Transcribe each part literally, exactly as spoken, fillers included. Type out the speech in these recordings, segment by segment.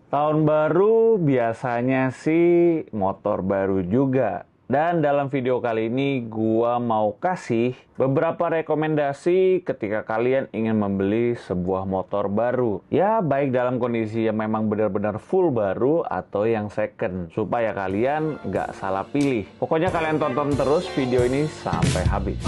Tahun baru biasanya sih motor baru juga. Dan dalam video kali ini gua mau kasih beberapa rekomendasi ketika kalian ingin membeli sebuah motor baru. Ya, baik dalam kondisi yang memang benar-benar full baru atau yang second. Supaya kalian nggak salah pilih. Pokoknya kalian tonton terus video ini sampai habis.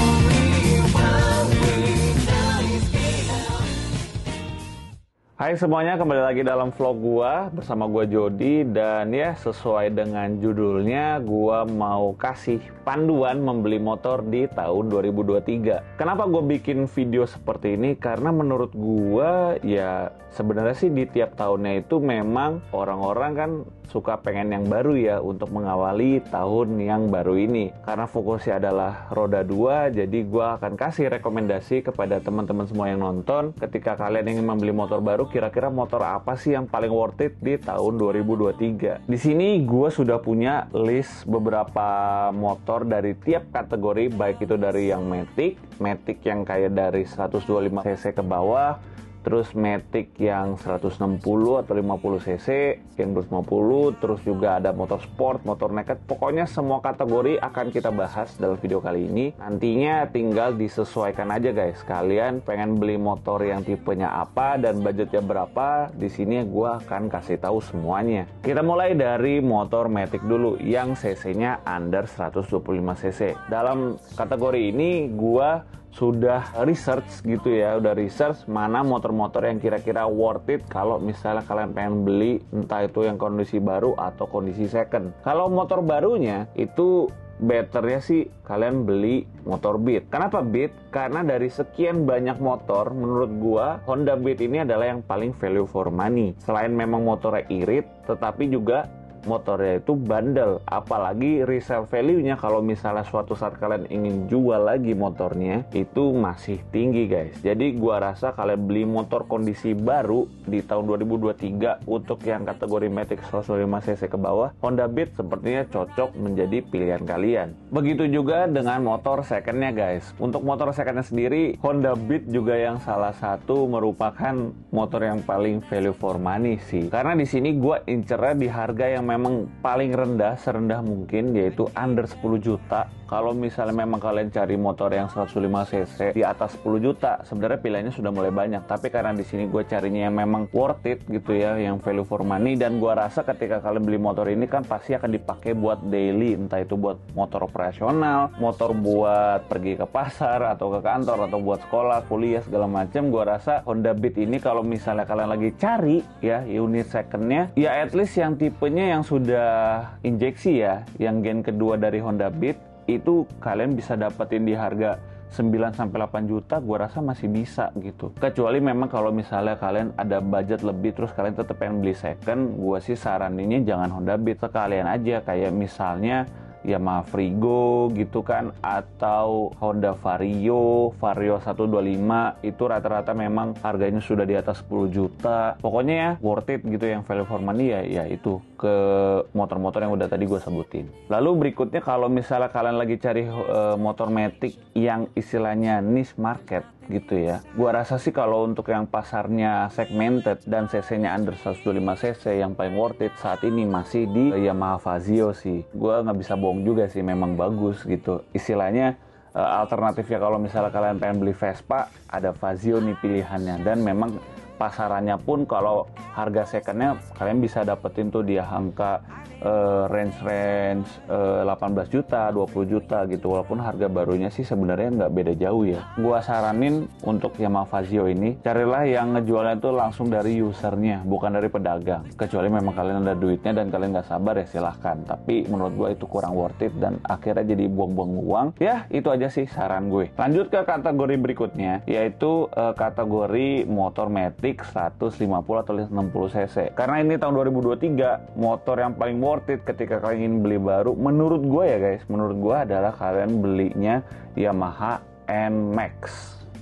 Hai semuanya, kembali lagi dalam vlog gua bersama gua Jody. Dan ya, sesuai dengan judulnya, gua mau kasih panduan membeli motor di tahun dua ribu dua puluh tiga. Kenapa gua bikin video seperti ini? Karena menurut gua ya sebenarnya sih di tiap tahunnya itu memang orang-orang kan suka pengen yang baru ya untuk mengawali tahun yang baru ini. Karena fokusnya adalah roda dua, jadi gua akan kasih rekomendasi kepada teman-teman semua yang nonton ketika kalian ingin membeli motor baru, kira-kira motor apa sih yang paling worth it di tahun dua ribu dua puluh tiga. Di sini gue sudah punya list beberapa motor dari tiap kategori, baik itu dari yang Matic, Matic yang kayak dari seratus dua puluh lima cc ke bawah, terus Matic yang seratus enam puluh atau lima puluh cc, yang dua ratus lima puluh, terus juga ada motor sport, motor naked. Pokoknya semua kategori akan kita bahas dalam video kali ini. Nantinya tinggal disesuaikan aja guys. Kalian pengen beli motor yang tipenya apa dan budgetnya berapa, di sini gua akan kasih tahu semuanya. Kita mulai dari motor Matic dulu yang cc-nya under seratus dua puluh lima cc. Dalam kategori ini gua sudah research gitu ya, udah research mana motor-motor yang kira-kira worth it kalau misalnya kalian pengen beli, entah itu yang kondisi baru atau kondisi second. Kalau motor barunya itu betternya sih kalian beli motor Beat. Kenapa Beat? Karena dari sekian banyak motor, menurut gua Honda Beat ini adalah yang paling value for money. Selain memang motornya irit, tetapi juga motornya itu bandel, apalagi resale value-nya kalau misalnya suatu saat kalian ingin jual lagi motornya itu masih tinggi guys. Jadi gua rasa kalian beli motor kondisi baru di tahun dua ribu dua puluh tiga untuk yang kategori Matic seratus dua puluh lima cc ke bawah, Honda Beat sepertinya cocok menjadi pilihan kalian. Begitu juga dengan motor secondnya guys. Untuk motor secondnya sendiri, Honda Beat juga yang salah satu merupakan motor yang paling value for money sih. Karena di sini gua incernya di harga yang memang paling rendah, serendah mungkin, yaitu under sepuluh juta. Kalau misalnya memang kalian cari motor yang seratus lima cc di atas sepuluh juta, sebenarnya pilihannya sudah mulai banyak. Tapi karena di sini gue carinya yang memang worth it gitu ya, yang value for money. Dan gue rasa ketika kalian beli motor ini kan pasti akan dipakai buat daily, entah itu buat motor operasional, motor buat pergi ke pasar atau ke kantor atau buat sekolah, kuliah segala macam. Gue rasa Honda Beat ini kalau misalnya kalian lagi cari ya unit secondnya, ya at least yang tipenya yang sudah injeksi ya, yang gen kedua dari Honda Beat itu kalian bisa dapetin di harga sembilan sampai delapan juta, gua rasa masih bisa gitu. Kecuali memang kalau misalnya kalian ada budget lebih terus kalian tetap pengen beli second, gua sih saraninnya jangan Honda Beat, sekalian aja kayak misalnya Yamaha Frigo gitu kan, atau Honda Vario, Vario seratus dua puluh lima, itu rata-rata memang harganya sudah di atas sepuluh juta. Pokoknya ya worth it gitu, yang value for money ya, ya itu ke motor-motor yang udah tadi gue sebutin. Lalu berikutnya kalau misalnya kalian lagi cari uh, motor Matic yang istilahnya niche market gitu ya, gua rasa sih kalau untuk yang pasarnya segmented dan cc-nya under seratus dua puluh lima cc, yang paling worth it saat ini masih di uh, Yamaha Fazio sih. Gua nggak bisa bohong juga sih, memang bagus gitu. Istilahnya uh, alternatifnya kalau misalnya kalian pengen beli Vespa, ada Fazio nih pilihannya. Dan memang pasarannya pun kalau harga secondnya kalian bisa dapetin tuh di angka uh, range-range uh, delapan belas juta, dua puluh juta gitu. Walaupun harga barunya sih sebenarnya nggak beda jauh ya. Gua saranin untuk Yamaha Fazio ini, carilah yang ngejualnya itu langsung dari usernya, bukan dari pedagang. Kecuali memang kalian ada duitnya dan kalian nggak sabar ya silahkan. Tapi menurut gua itu kurang worth it dan akhirnya jadi buang-buang uang. Ya itu aja sih saran gue. Lanjut ke kategori berikutnya, yaitu uh, kategori motor Matic seratus lima puluh atau enam puluh cc. Karena ini tahun dua ribu dua puluh tiga, motor yang paling worth it ketika kalian ingin beli baru, menurut gue ya guys, menurut gue adalah kalian belinya Yamaha N Max.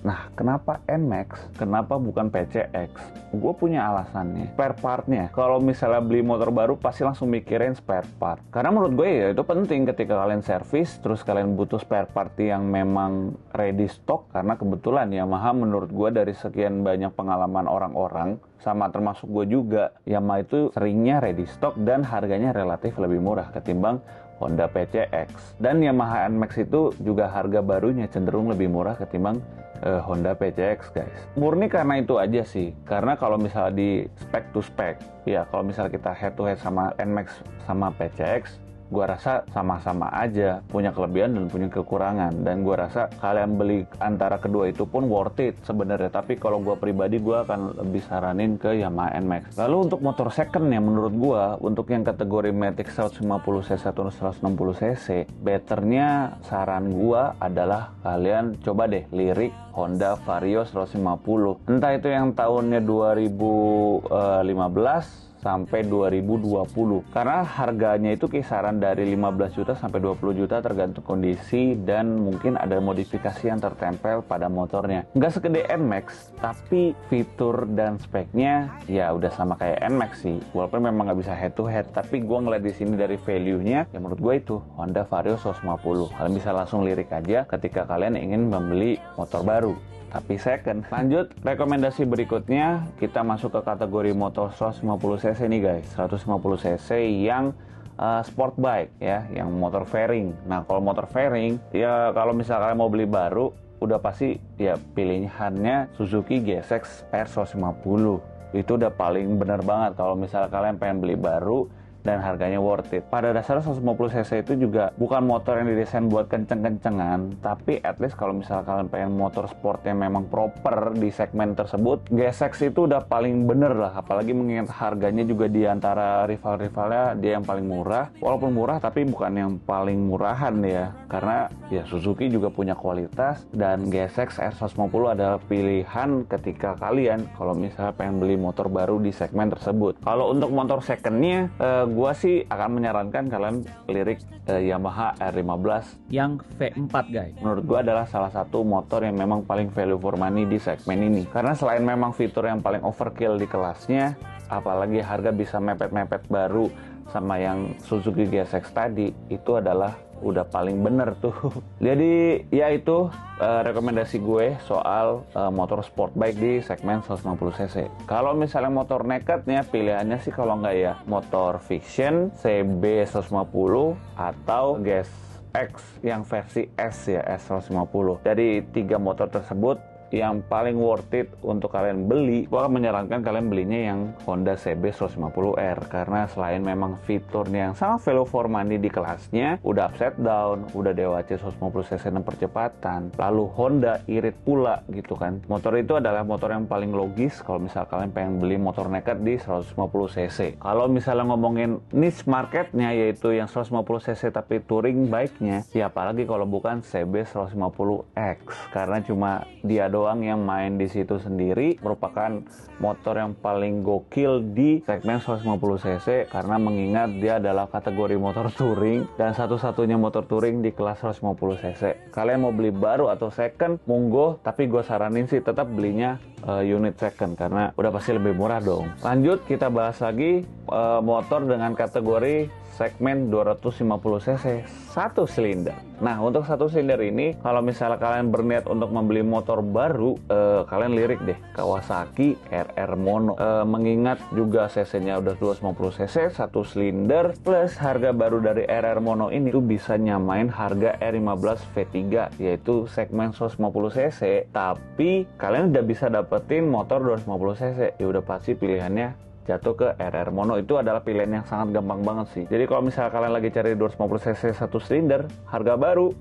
Nah, kenapa N Max? Kenapa bukan P C X? Gue punya alasannya. Spare partnya. Kalau misalnya beli motor baru, pasti langsung mikirin spare part. Karena menurut gue ya itu penting ketika kalian servis, terus kalian butuh spare part yang memang ready stock. Karena kebetulan Yamaha menurut gue dari sekian banyak pengalaman orang-orang, sama termasuk gue juga, Yamaha itu seringnya ready stock dan harganya relatif lebih murah ketimbang Honda P C X. Dan Yamaha N Max itu juga harga barunya cenderung lebih murah ketimbang uh, Honda P C X, guys. Murni karena itu aja sih. Karena kalau misalnya di spek to spek, ya kalau misalnya kita head to head sama N Max sama P C X, gua rasa sama-sama aja punya kelebihan dan punya kekurangan. Dan gua rasa kalian beli antara kedua itu pun worth it sebenarnya. Tapi kalau gua pribadi, gua akan lebih saranin ke Yamaha N Max. Lalu untuk motor second ya, menurut gua untuk yang kategori Matic seratus lima puluh cc atau seratus enam puluh cc, betternya saran gua adalah kalian coba deh lirik Honda Vario seratus lima puluh. Entah itu yang tahunnya dua ribu lima belas sampai dua ribu dua puluh, karena harganya itu kisaran dari lima belas juta sampai dua puluh juta tergantung kondisi dan mungkin ada modifikasi yang tertempel pada motornya. Nggak segede N Max, tapi fitur dan speknya ya udah sama kayak N Max sih, walaupun memang nggak bisa head to head. Tapi gue ngeliat di sini dari value-nya, ya menurut gue itu Honda Vario seratus lima puluh. Kalian bisa langsung lirik aja ketika kalian ingin membeli motor baru tapi second. Lanjut, rekomendasi berikutnya kita masuk ke kategori motor seratus lima puluh cc nih guys. seratus lima puluh cc yang uh, sport bike ya, yang motor fairing. Nah, kalau motor fairing ya kalau misalnya kalian mau beli baru, udah pasti ya pilihannya Suzuki G S X R seratus lima puluh. Itu udah paling bener banget kalau misalnya kalian pengen beli baru dan harganya worth it. Pada dasarnya seratus lima puluh cc itu juga bukan motor yang didesain buat kenceng-kencengan, tapi at least kalau misalnya kalian pengen motor sport yang memang proper di segmen tersebut, G S X itu udah paling bener lah. Apalagi mengingat harganya juga di antara rival-rivalnya dia yang paling murah. Walaupun murah tapi bukan yang paling murahan ya, karena ya Suzuki juga punya kualitas dan G S X R seratus lima puluh adalah pilihan ketika kalian kalau misalnya pengen beli motor baru di segmen tersebut. Kalau untuk motor secondnya, eh, gua sih akan menyarankan kalian lirik eh, Yamaha R lima belas yang V empat guys. Menurut gua adalah salah satu motor yang memang paling value for money di segmen ini. Karena selain memang fitur yang paling overkill di kelasnya, apalagi harga bisa mepet-mepet baru sama yang Suzuki G S X tadi, itu adalah udah paling bener tuh. Jadi ya itu uh, rekomendasi gue soal uh, motor sport bike di segmen seratus lima puluh cc. Kalau misalnya motor nakednya, pilihannya sih kalau nggak ya motor Fiction C B seratus lima puluh atau G S X yang versi S ya, S seratus lima puluh. Dari tiga motor tersebut yang paling worth it untuk kalian beli, gue akan menyarankan kalian belinya yang Honda C B seratus lima puluh R. Karena selain memang fiturnya yang sangat value for money di kelasnya, udah upside down, udah D W A C seratus lima puluh cc enam percepatan, lalu Honda irit pula gitu kan. Motor itu adalah motor yang paling logis kalau misal kalian pengen beli motor naked di seratus lima puluh cc. Kalau misalnya ngomongin niche marketnya, yaitu yang seratus lima puluh cc tapi touring bike-nya, ya apalagi kalau bukan C B seratus lima puluh X, karena cuma dia doang yang main di situ sendiri, merupakan motor yang paling gokil di segmen seratus lima puluh cc karena mengingat dia adalah kategori motor touring dan satu-satunya motor touring di kelas seratus lima puluh cc. Kalian mau beli baru atau second, monggo, tapi gue saranin sih tetap belinya uh, unit second karena udah pasti lebih murah dong. Lanjut, kita bahas lagi uh, motor dengan kategori segmen dua ratus lima puluh cc satu silinder. Nah, untuk satu silinder ini, kalau misalnya kalian berniat untuk membeli motor baru, eh, kalian lirik deh Kawasaki R R Mono. Eh, mengingat juga cc-nya udah dua ratus lima puluh cc, satu silinder, plus harga baru dari R R Mono ini tuh bisa nyamain harga R lima belas V tiga, yaitu segmen seratus lima puluh cc. Tapi kalian udah bisa dapetin motor dua ratus lima puluh cc, ya udah pasti pilihannya jatuh ke R R Mono. Itu adalah pilihan yang sangat gampang banget sih. Jadi kalau misalnya kalian lagi cari dua ratus lima puluh cc satu silinder harga baru,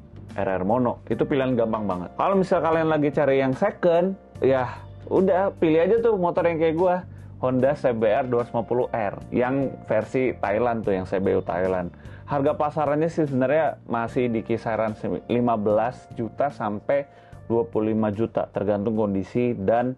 R R Mono itu pilihan gampang banget. Kalau misalnya kalian lagi cari yang second, ya udah pilih aja tuh motor yang kayak gua, Honda C B R dua ratus lima puluh R yang versi Thailand tuh, yang C B U Thailand. Harga pasarannya sih sebenarnya masih di kisaran lima belas juta sampai dua puluh lima juta tergantung kondisi dan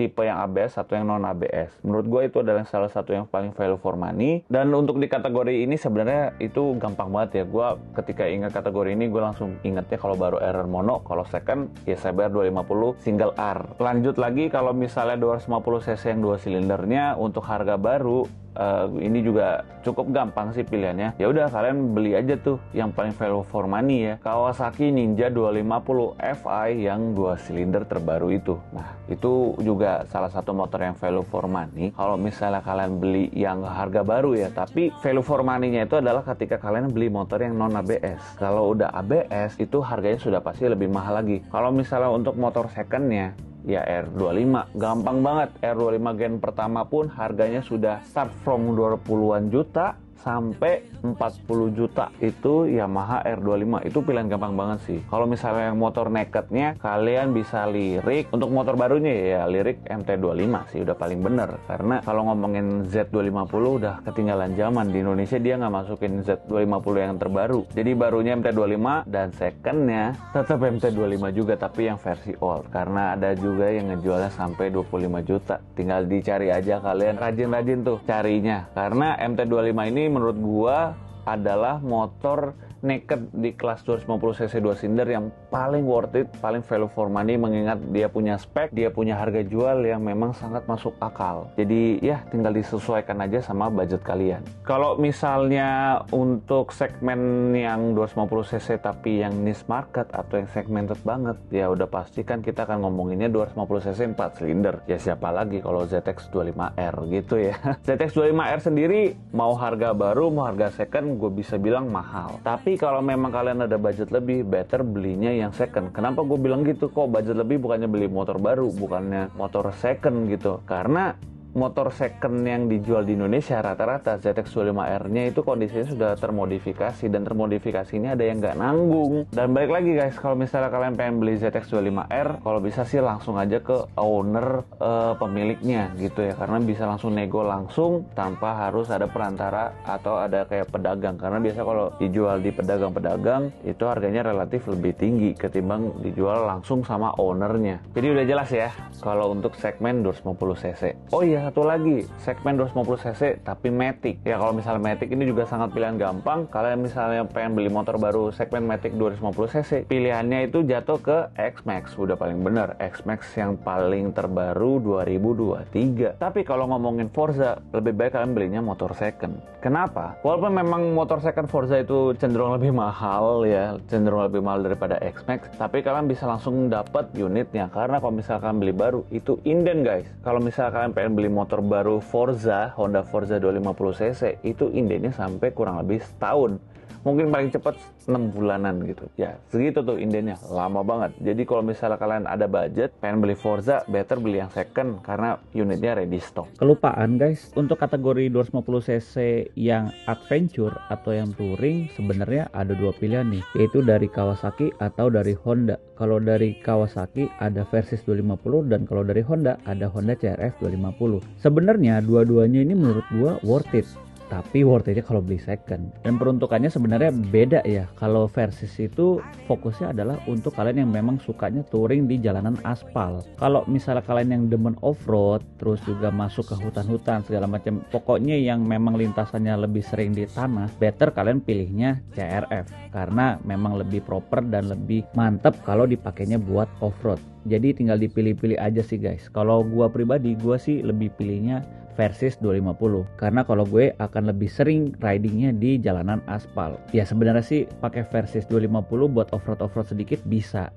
tipe yang A B S atau yang non A B S. Menurut gue itu adalah salah satu yang paling value for money. Dan untuk di kategori ini sebenarnya itu gampang banget ya. Gue ketika ingat kategori ini gue langsung ingatnya kalau baru R R mono, kalau second ya saya bayar dua ratus lima puluh single R. Lanjut lagi kalau misalnya dua ratus lima puluh cc yang dua silindernya untuk harga baru, Uh, ini juga cukup gampang sih pilihannya. Ya udah kalian beli aja tuh yang paling value for money ya, Kawasaki Ninja dua ratus lima puluh F I yang dua silinder terbaru itu. Nah itu juga salah satu motor yang value for money kalau misalnya kalian beli yang harga baru ya. Tapi value for money-nya itu adalah ketika kalian beli motor yang non A B S. Kalau udah A B S itu harganya sudah pasti lebih mahal lagi. Kalau misalnya untuk motor secondnya ya R dua puluh lima, gampang banget. R dua puluh lima gen pertama pun harganya sudah start from dua puluhan juta sampai empat puluh juta. Itu Yamaha R dua puluh lima. Itu pilihan gampang banget sih. Kalau misalnya yang motor nakednya kalian bisa lirik. Untuk motor barunya ya lirik M T dua puluh lima sih udah paling bener. Karena kalau ngomongin Z dua ratus lima puluh udah ketinggalan zaman. Di Indonesia dia nggak masukin Z dua ratus lima puluh yang terbaru. Jadi barunya M T dua puluh lima dan secondnya tetap M T dua puluh lima juga tapi yang versi old. Karena ada juga yang ngejualnya sampai dua puluh lima juta. Tinggal dicari aja kalian. Rajin-rajin tuh carinya. Karena M T dua puluh lima ini menurut gua adalah motor naked di kelas dua ratus lima puluh cc dua silinder yang paling worth it, paling value for money, mengingat dia punya spek, dia punya harga jual yang memang sangat masuk akal. Jadi ya tinggal disesuaikan aja sama budget kalian. Kalau misalnya untuk segmen yang dua ratus lima puluh cc tapi yang niche market atau yang segmented banget, ya udah pasti kan kita akan ngomonginnya dua ratus lima puluh cc empat silinder. Ya siapa lagi kalau Z X dua puluh lima R gitu ya. Z X dua puluh lima R sendiri mau harga baru mau harga second gue bisa bilang mahal. Tapi kalau memang kalian ada budget lebih, better belinya yang second. Kenapa gue bilang gitu? Kok budget lebih bukannya beli motor baru, bukannya motor second gitu? Karena motor second yang dijual di Indonesia rata-rata Z X dua puluh lima R-nya itu kondisinya sudah termodifikasi, dan termodifikasi ini ada yang nggak nanggung. Dan balik lagi guys, kalau misalnya kalian pengen beli Z X dua puluh lima R, kalau bisa sih langsung aja ke owner uh, pemiliknya gitu ya, karena bisa langsung nego langsung tanpa harus ada perantara atau ada kayak pedagang. Karena biasa kalau dijual di pedagang-pedagang itu harganya relatif lebih tinggi ketimbang dijual langsung sama ownernya. Jadi udah jelas ya kalau untuk segmen dua ratus lima puluh cc. Oh iya, satu lagi, segmen dua ratus lima puluh cc tapi Matic. Ya kalau misalnya Matic ini juga sangat pilihan gampang. Kalian misalnya pengen beli motor baru segmen Matic dua ratus lima puluh cc, pilihannya itu jatuh ke X-Max. Udah paling bener, X-Max yang paling terbaru dua ribu dua puluh tiga. Tapi kalau ngomongin Forza, lebih baik kalian belinya motor second. Kenapa? Walaupun memang motor second Forza itu cenderung lebih mahal ya, cenderung lebih mahal daripada X-Max, tapi kalian bisa langsung dapat unitnya. Karena kalau misalkan beli baru, itu inden guys. Kalau misalkan kalian pengen beli motor baru Forza, Honda Forza dua ratus lima puluh cc, itu indennya sampai kurang lebih setahun. Mungkin paling cepat enam bulanan gitu. Ya, segitu tuh indennya. Lama banget. Jadi kalau misalnya kalian ada budget, pengen beli Forza, better beli yang second karena unitnya ready stock. Kelupaan guys, untuk kategori dua ratus lima puluh cc yang adventure atau yang touring, sebenarnya ada dua pilihan nih, yaitu dari Kawasaki atau dari Honda. Kalau dari Kawasaki ada Versys dua ratus lima puluh, dan kalau dari Honda ada Honda C R F dua ratus lima puluh. Sebenarnya dua-duanya ini menurut gua worth it. Tapi worth it-nya kalau beli second. Dan peruntukannya sebenarnya beda ya. Kalau Versys itu fokusnya adalah untuk kalian yang memang sukanya touring di jalanan aspal. Kalau misalnya kalian yang demen off-road, terus juga masuk ke hutan-hutan segala macam, pokoknya yang memang lintasannya lebih sering di tanah, better kalian pilihnya C R F. Karena memang lebih proper dan lebih mantep kalau dipakainya buat off-road. Jadi tinggal dipilih-pilih aja sih guys. Kalau gua pribadi, gua sih lebih pilihnya Versys dua ratus lima puluh, karena kalau gue akan lebih sering ridingnya di jalanan aspal. Ya sebenarnya sih pakai Versys dua ratus lima puluh buat off-road off-road sedikit bisa,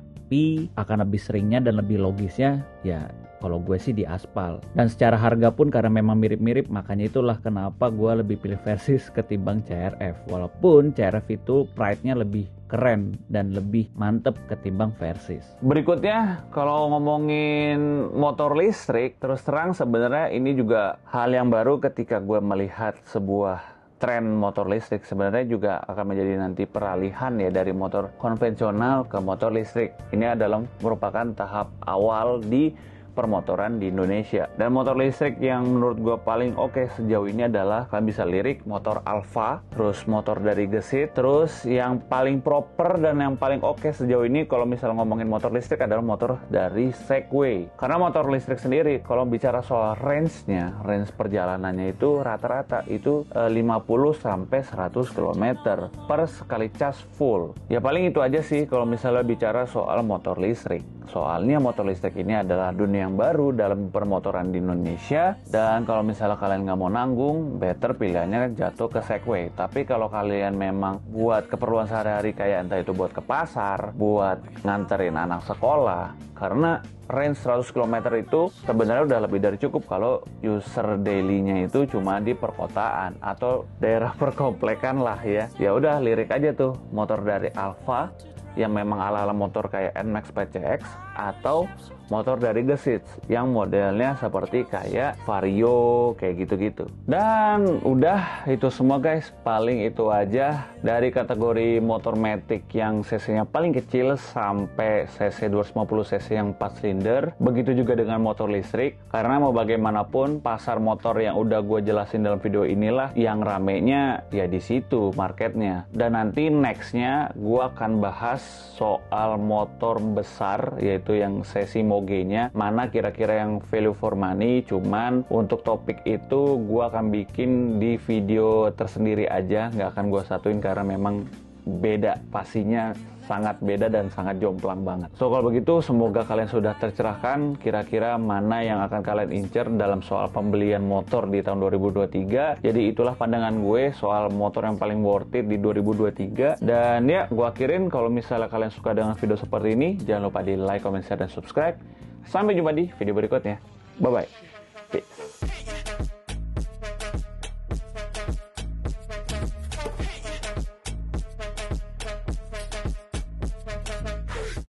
tapi akan lebih seringnya dan lebih logisnya ya kalau gue sih di aspal. Dan secara harga pun karena memang mirip-mirip, makanya itulah kenapa gue lebih pilih Versys ketimbang C R F. Walaupun C R F itu pride-nya lebih keren dan lebih mantep ketimbang Versys. Berikutnya kalau ngomongin motor listrik, terus terang sebenarnya ini juga hal yang baru ketika gue melihat sebuah tren motor listrik. Sebenarnya juga akan menjadi nanti peralihan ya dari motor konvensional ke motor listrik. Ini adalah merupakan tahap awal di permotoran di Indonesia. Dan motor listrik yang menurut gue paling oke sejauh ini adalah, kalian bisa lirik, motor Alfa, terus motor dari Gesit, terus yang paling proper dan yang paling oke sejauh ini kalau misalnya ngomongin motor listrik adalah motor dari Segway. Karena motor listrik sendiri kalau bicara soal range-nya, range perjalanannya itu rata-rata itu eh, lima puluh sampai seratus kilometer per sekali cas full. Ya paling itu aja sih kalau misalnya bicara soal motor listrik. Soalnya motor listrik ini adalah dunia yang baru dalam permotoran di Indonesia, dan kalau misalnya kalian nggak mau nanggung, better pilihannya jatuh ke Segway. Tapi kalau kalian memang buat keperluan sehari-hari kayak entah itu buat ke pasar, buat nganterin anak sekolah, karena range seratus kilometer itu sebenarnya udah lebih dari cukup kalau user daily-nya itu cuma di perkotaan atau daerah perkomplekan lah ya. Ya udah lirik aja tuh motor dari Alfa yang memang ala-ala motor kayak N Max P C X, atau motor dari Gesit yang modelnya seperti kayak Vario kayak gitu-gitu. Dan udah itu semua guys, paling itu aja dari kategori motor matic yang cc-nya paling kecil sampai cc dua ratus lima puluh cc yang empat silinder. Begitu juga dengan motor listrik, karena mau bagaimanapun pasar motor yang udah gue jelasin dalam video inilah yang ramenya ya di situ marketnya. Dan nanti nextnya gue akan bahas soal motor besar, yaitu yang sesi Moge-nya, mana kira-kira yang value for money. Cuman untuk topik itu gue akan bikin di video tersendiri aja, nggak akan gue satuin karena memang beda, pastinya sangat beda dan sangat jomplang banget. So kalau begitu semoga kalian sudah tercerahkan kira-kira mana yang akan kalian incer dalam soal pembelian motor di tahun dua ribu dua puluh tiga. Jadi itulah pandangan gue soal motor yang paling worth it di dua ribu dua puluh tiga. Dan ya gue akhirin, kalau misalnya kalian suka dengan video seperti ini, jangan lupa di like, comment, share, dan subscribe. Sampai jumpa di video berikutnya. Bye bye. Peace.